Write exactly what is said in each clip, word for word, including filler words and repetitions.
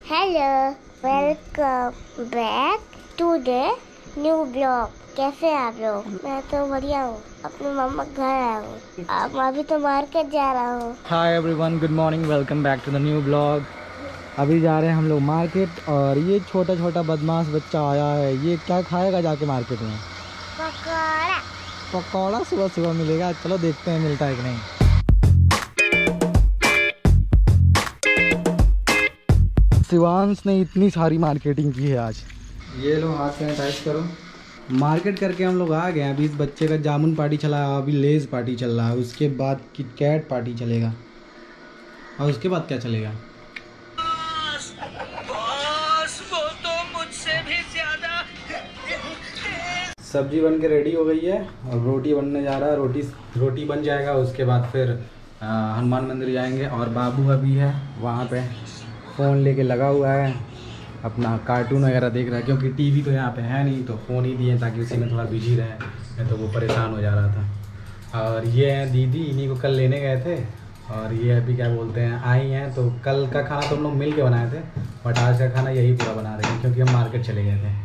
Hello, welcome back to the new blog. कैसे हैं आप लोग? मैं तो बढ़िया हूँ, अपने मम्मा घर आया हूँ। अब अभी तो मार्केट जा रहा हूँ। Hi everyone, good morning, welcome back to the new blog. अभी जा रहे हैं हम लोग मार्केट और ये छोटा छोटा बदमाश बच्चा आया है। ये क्या खाएगा जाके मार्केट में? पकौड़ा। पकौड़ा सुबह सुबह मिलेगा। चलो देखते हैं मिलता है कि नहीं। शिवांश ने इतनी सारी मार्केटिंग की है आज। ये लो, हाथ सैनिटाइज करो। मार्केट करके हम लोग आ गए हैं। अभी इस बच्चे का जामुन पार्टी चला है, अभी लेज़ पार्टी चल रहा है, उसके बाद किटकैट पार्टी चलेगा और उसके बाद क्या चलेगा? वो तो मुझसे भी ज्यादा। सब्जी बन के रेडी हो गई है और रोटी बनने जा रहा है। रोटी रोटी बन जाएगा, उसके बाद फिर हनुमान मंदिर जाएंगे। और बाबू अभी है वहाँ पे, फ़ोन लेके लगा हुआ है, अपना कार्टून वगैरह देख रहा है, क्योंकि टीवी तो यहाँ पे है नहीं, तो फ़ोन ही दिए ताकि उसी में थोड़ा बिजी रहे, नहीं तो वो परेशान हो जा रहा था। और ये हैं दीदी, इन्हीं को कल लेने गए थे और ये अभी क्या बोलते हैं आई हैं। तो कल का खाना तो हम लोग मिल के बनाए थे, बट आज का खाना यही पूरा बना रहे हैं क्योंकि हम मार्केट चले गए थे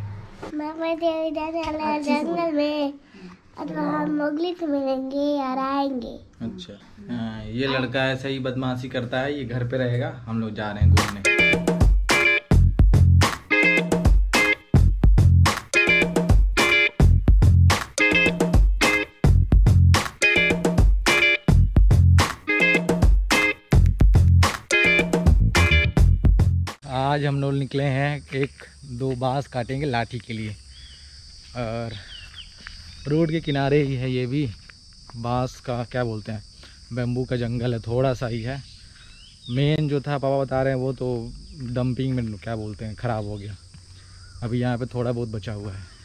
जंगल में। और वहाँ मोगली से मिलेंगे और आएंगे। अच्छा हाँ, ये लड़का ऐसे ही बदमाशी करता है, ये घर पे रहेगा। हम लोग जा रहे हैं घूमने। आज हम लोग निकले हैं एक दो बांस काटेंगे लाठी के लिए, और रोड के किनारे ही है ये भी। बांस का क्या बोलते हैं, बैम्बू का जंगल है, थोड़ा सा ही है। मेन जो था पापा बता रहे हैं वो तो डंपिंग में क्या बोलते हैं ख़राब हो गया। अभी यहाँ पे थोड़ा बहुत बचा हुआ है।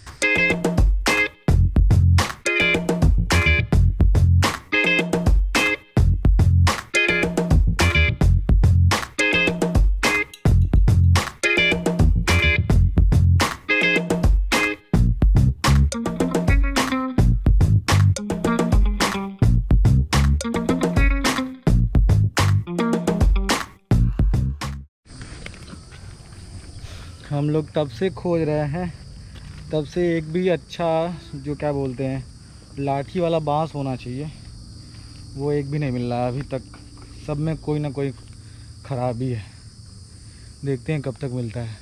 हम लोग तब से खोज रहे हैं, तब से एक भी अच्छा जो क्या बोलते हैं लाठी वाला बांस होना चाहिए, वो एक भी नहीं मिल रहा अभी तक। सब में कोई ना कोई खराबी है। देखते हैं कब तक मिलता है।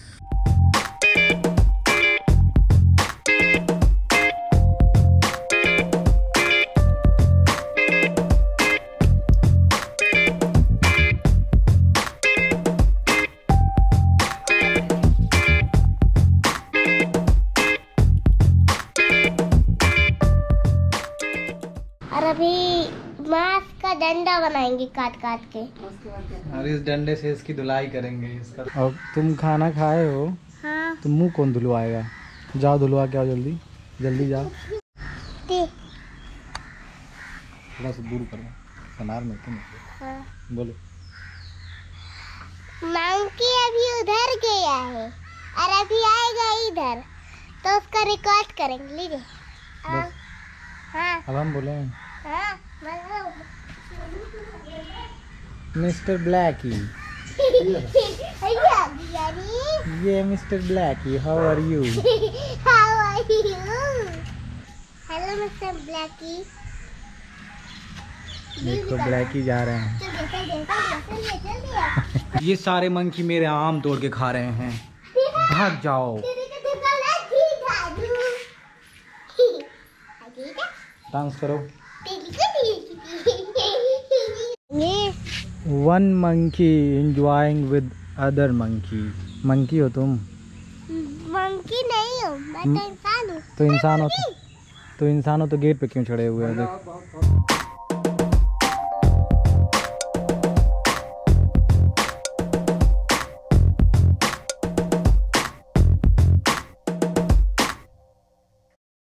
और अभी बांस का डंडा बनाएंगे काट काट के, और इस डंडे से इसकी धुलाई करेंगे इसका। और तुम खाना खाए हो? हाँ। तुम मुँह कौन धुलवाएगा? जाओ धुलवा के आओ, जल्दी जल्दी जाओ। थोड़ा सा दूर करो, सनार में तुम। हाँ। बोलो। मंकी अभी उधर गया है और अभी आएगा इधर, तो उसका रिकॉर्ड करेंगे। लीजिए। हाँ। हाँ। अब हम बोले हाँ। Mister Blackie. ये mister Blackie, how are you? How are you? Hello mister Blackie. देखो ब्लैकी जा रहे हैं। ये सारे मंकी मेरे आम तोड़ के खा रहे हैं, भाग जाओ। डांस करो। One monkey enjoying with other monkey. Monkey हो तुम? मंकी नहीं हूँ, मैं तो इंसान हूँ। तो इंसान हो तो, तो इंसान हो तो गेट पे क्यों चढ़े हुए हो? देखो